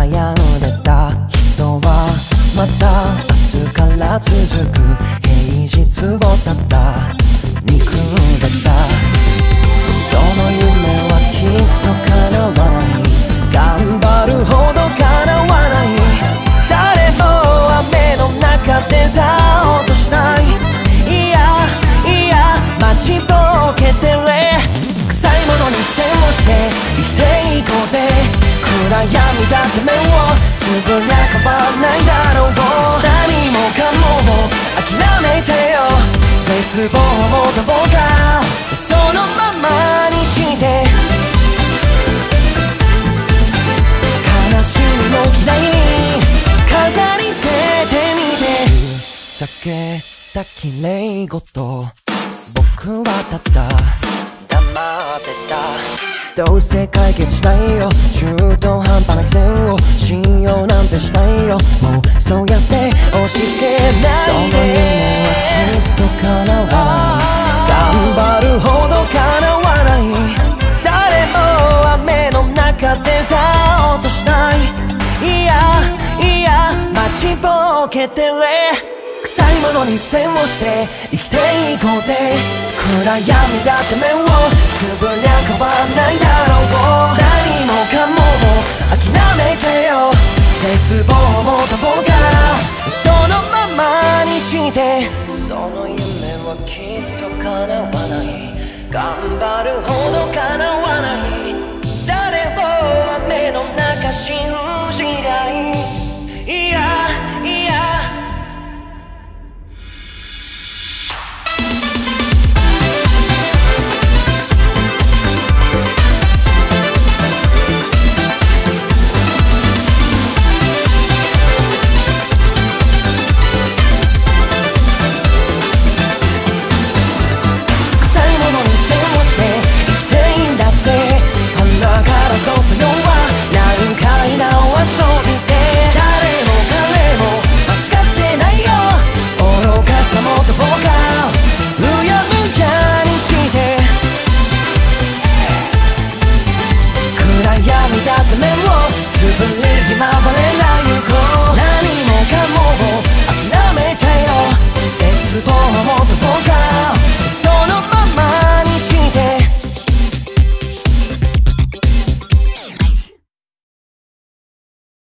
悩んでた人はまた明日から続く平日をただ憎んでた。その夢はきっと叶わない、頑張るほど叶わない。誰も雨の中で倒としない。いやいや待ちぼけてれ、臭いものに線をして生きていこうぜ。暗闇だって目をつぶりゃ変わんないだろう。何もかもを諦めちゃえよ。絶望もどうかそのままにして、悲しみも嫌いに飾り付けてみて。避けた綺麗事僕はただ黙ってた。どうせ解決しないよ、中途半端な偽善を信用なんてしないよ。もうそうやって押し付けないで。その夢はきっと叶わない、頑張るほど叶わない。誰も雨の中で歌おうとしない。いやいや待ちぼけてれ、臭いものに線をして生きていこうぜ。暗闇だって目をつぶりゃ変わんないだろう。何もかもを諦めちゃえよ。絶望もどうかそのままにして。その夢はきっと叶わない、頑張るほど叶わない。